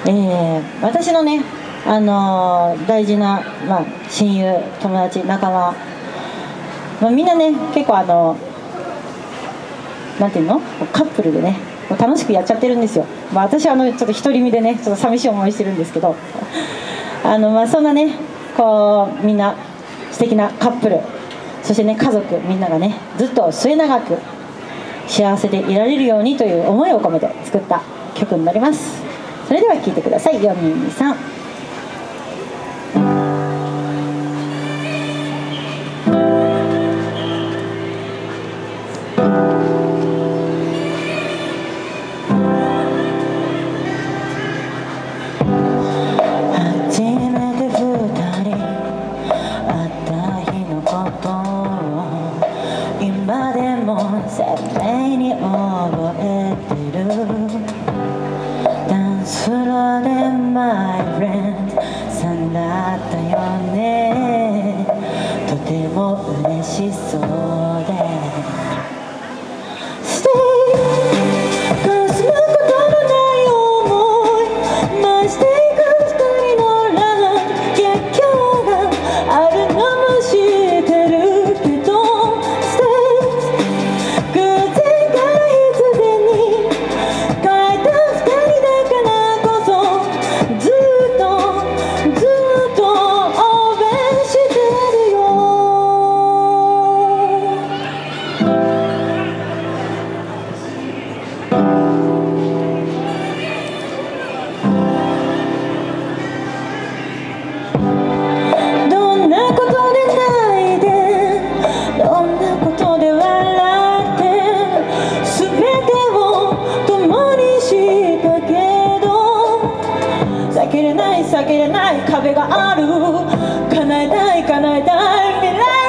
私のね、大事な、親友、友達、仲間、みんなね、結構なんていうの、カップルでね、楽しくやっちゃってるんですよ。私はちょっと独り身でね、ちょっと寂しい思いしてるんですけど、そんなね、こうみんな素敵なカップル、そしてね、家族みんながね、ずっと末永く幸せでいられるようにという思いを込めて作った曲になります。それでは聴いてください。423。今でも鮮明に覚えてる。ダンスフロアでマイフレンドさんだったよね。とても嬉しそうで Stay かすむことのない想い増していく二人のラン結局があるのも知ってるけど避けれない壁がある。叶えたい叶えたい未来